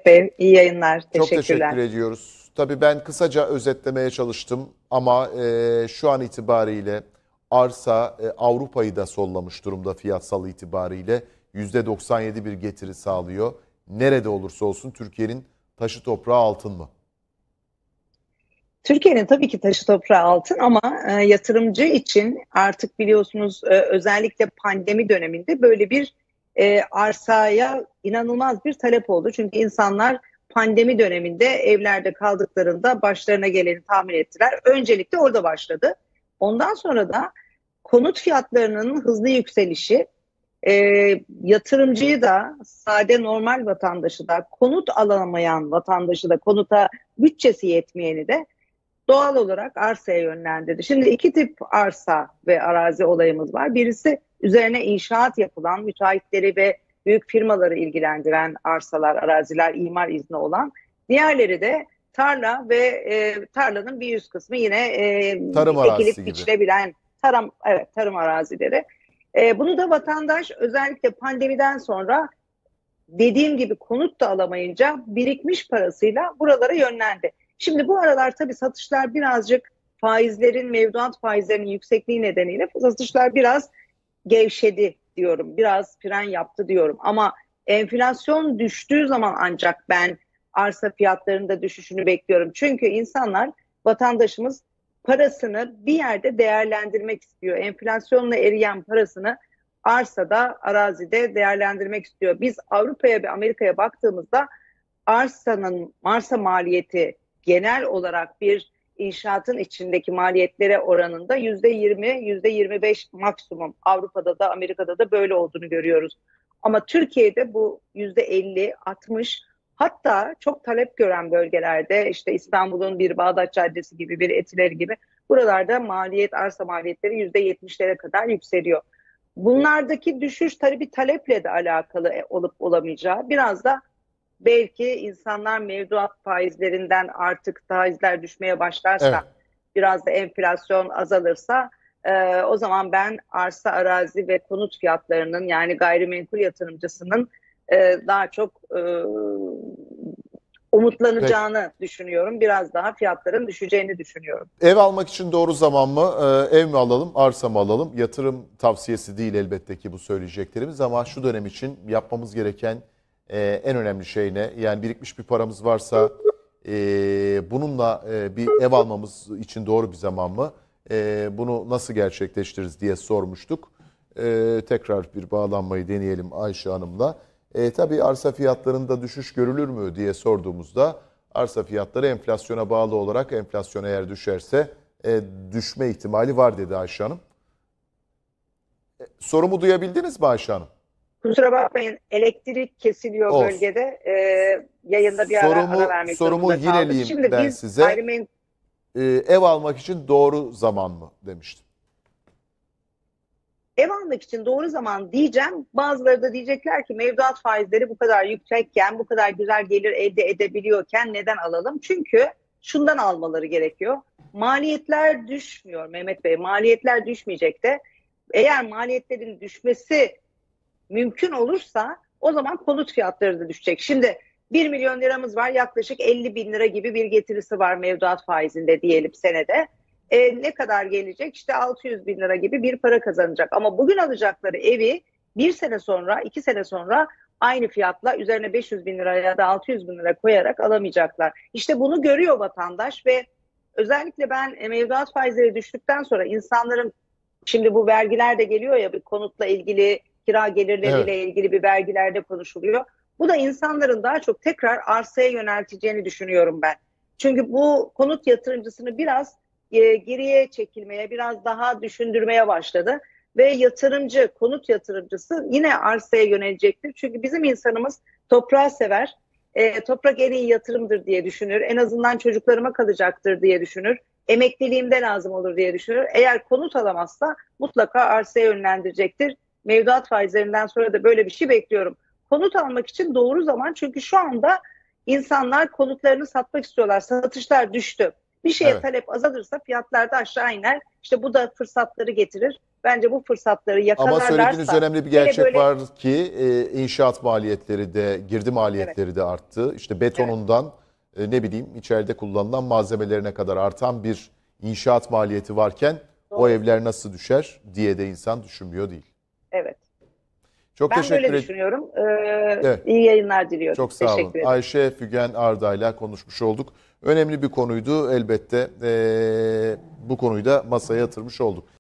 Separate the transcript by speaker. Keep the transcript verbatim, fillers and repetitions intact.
Speaker 1: Bey, iyi yayınlar.
Speaker 2: Çok teşekkür
Speaker 1: Teşekkürler.
Speaker 2: ediyoruz. Tabii ben kısaca özetlemeye çalıştım ama e, şu an itibariyle arsa e, Avrupa'yı da sollamış durumda fiyatsal itibariyle. yüzde doksan yedi bir getiri sağlıyor. Nerede olursa olsun Türkiye'nin taşı toprağı altın mı?
Speaker 1: Türkiye'nin tabii ki taşı toprağı altın ama e, yatırımcı için artık biliyorsunuz e, özellikle pandemi döneminde böyle bir e, arsaya inanılmaz bir talep oldu. Çünkü insanlar pandemi döneminde evlerde kaldıklarında başlarına geleni tahmin ettiler. Öncelikle orada başladı. Ondan sonra da konut fiyatlarının hızlı yükselişi e, yatırımcıyı da sade normal vatandaşı da konut alamayan vatandaşı da konuta bütçesi yetmeyeni de doğal olarak arsaya yönlendirdi. Şimdi iki tip arsa ve arazi olayımız var. Birisi üzerine inşaat yapılan müteahhitleri ve büyük firmaları ilgilendiren arsalar, araziler, imar izni olan. Diğerleri de tarla ve e, tarlanın bir yüz kısmı yine e,
Speaker 2: Tarım arazisi
Speaker 1: ekilip
Speaker 2: gibi.
Speaker 1: biçilebilen tarım, evet, tarım arazileri. E, bunu da vatandaş özellikle pandemiden sonra dediğim gibi konut da alamayınca birikmiş parasıyla buralara yönlendi. Şimdi bu aralar tabii satışlar birazcık faizlerin, mevduat faizlerinin yüksekliği nedeniyle satışlar biraz gevşedi diyorum. Biraz fren yaptı diyorum. Ama enflasyon düştüğü zaman ancak ben arsa fiyatlarında düşüşünü bekliyorum. Çünkü insanlar, vatandaşımız parasını bir yerde değerlendirmek istiyor. Enflasyonla eriyen parasını arsada, arazide değerlendirmek istiyor. Biz Avrupa'ya ve Amerika'ya baktığımızda arsanın arsa maliyeti genel olarak bir inşaatın içindeki maliyetlere oranında yüzde yirmi, yüzde yirmi beş maksimum. Avrupa'da da Amerika'da da böyle olduğunu görüyoruz. Ama Türkiye'de bu yüzde elli, altmış, hatta çok talep gören bölgelerde işte İstanbul'un bir Bağdat Caddesi gibi, bir Etileri gibi buralarda maliyet, arsa maliyetleri yüzde yetmişlere kadar yükseliyor. Bunlardaki düşüş tabii bir taleple de alakalı olup olamayacağı. Biraz da belki insanlar mevduat faizlerinden artık faizler düşmeye başlarsa,
Speaker 2: Evet.
Speaker 1: biraz da enflasyon azalırsa e, o zaman ben arsa, arazi ve konut fiyatlarının, yani gayrimenkul yatırımcısının e, daha çok e,
Speaker 2: Peki.
Speaker 1: umutlanacağını düşünüyorum. Biraz daha fiyatların düşeceğini düşünüyorum.
Speaker 2: Ev almak için doğru zaman mı? Ee, ev mi alalım, arsa mı alalım? Yatırım tavsiyesi değil elbette ki bu söyleyeceklerimiz ama şu dönem için yapmamız gereken e, en önemli şey ne? Yani birikmiş bir paramız varsa e, bununla e, bir ev almamız için doğru bir zaman mı? E, bunu nasıl gerçekleştiririz diye sormuştuk. E, tekrar bir bağlanmayı deneyelim Ayşe Hanım'la. E, tabii arsa fiyatlarında düşüş görülür mü diye sorduğumuzda arsa fiyatları enflasyona bağlı olarak enflasyon eğer düşerse e, düşme ihtimali var dedi Ayşe Hanım. E, sorumu duyabildiniz mi Ayşe Hanım?
Speaker 1: Kusura bakmayın, elektrik kesiliyor
Speaker 2: Olsun.
Speaker 1: bölgede. Ee, yayında bir ara ara
Speaker 2: Sorumu
Speaker 1: vermek
Speaker 2: sorumu
Speaker 1: durumunda kaldık.
Speaker 2: yineleyeyim
Speaker 1: Şimdi
Speaker 2: ben
Speaker 1: biz
Speaker 2: size.
Speaker 1: gayrimenkul
Speaker 2: E, ev almak için doğru zaman mı demiştim.
Speaker 1: ev almak için doğru zaman diyeceğim. Bazıları da diyecekler ki mevduat faizleri bu kadar yüksekken, bu kadar güzel gelir elde edebiliyorken neden alalım? Çünkü şundan almaları gerekiyor. Maliyetler düşmüyor Mehmet Bey. Maliyetler düşmeyecek de, eğer maliyetlerin düşmesi mümkün olursa o zaman konut fiyatları da düşecek. Şimdi bir milyon liramız var, yaklaşık elli bin lira gibi bir getirisi var mevduat faizinde diyelim senede. E, ne kadar gelecek? İşte altı yüz bin lira gibi bir para kazanacak. Ama bugün alacakları evi bir sene sonra, iki sene sonra aynı fiyatla üzerine beş yüz bin lira ya da altı yüz bin lira koyarak alamayacaklar. İşte bunu görüyor vatandaş ve özellikle ben e, mevduat faizleri düştükten sonra insanların, şimdi bu vergiler de geliyor ya, bir konutla ilgili, kira
Speaker 2: Evet.
Speaker 1: gelirleriyle ilgili bir vergilerde konuşuluyor. Bu da insanların daha çok tekrar arsaya yönelteceğini düşünüyorum ben. Çünkü bu konut yatırımcısını biraz e, geriye çekilmeye, biraz daha düşündürmeye başladı. Ve yatırımcı, konut yatırımcısı yine arsaya yönelecektir. Çünkü bizim insanımız toprağı sever. E, toprak en iyi yatırımdır diye düşünür. En azından çocuklarıma kalacaktır diye düşünür. Emekliliğimde lazım olur diye düşünür. Eğer konut alamazsa mutlaka arsaya yönlendirecektir. Mevduat faizlerinden sonra da böyle bir şey bekliyorum. Konut almak için doğru zaman, çünkü şu anda insanlar konutlarını satmak istiyorlar. Satışlar düştü. Bir şeye
Speaker 2: Evet.
Speaker 1: talep azalırsa fiyatlar da aşağı iner. İşte bu da fırsatları getirir. Bence bu fırsatları
Speaker 2: Ama
Speaker 1: yakalarlarsa,
Speaker 2: söylediğiniz önemli bir
Speaker 1: hele
Speaker 2: gerçek
Speaker 1: böyle,
Speaker 2: var ki e, inşaat maliyetleri de, girdi maliyetleri de arttı. İşte
Speaker 1: evet,
Speaker 2: betonundan e, ne bileyim içeride kullanılan malzemelerine kadar artan bir inşaat maliyeti varken o
Speaker 1: doğru.
Speaker 2: evler nasıl düşer diye de insan düşünmüyor değil.
Speaker 1: Evet.
Speaker 2: Çok
Speaker 1: Ben
Speaker 2: teşekkür
Speaker 1: böyle
Speaker 2: ederim.
Speaker 1: düşünüyorum. Ee,
Speaker 2: Evet.
Speaker 1: iyi yayınlar diliyorum.
Speaker 2: Çok sağ olun.
Speaker 1: Teşekkür ederim.
Speaker 2: Ayşe Fügen Arda'yla konuşmuş olduk. Önemli bir konuydu elbette. Ee, bu konuyu da masaya yatırmış olduk.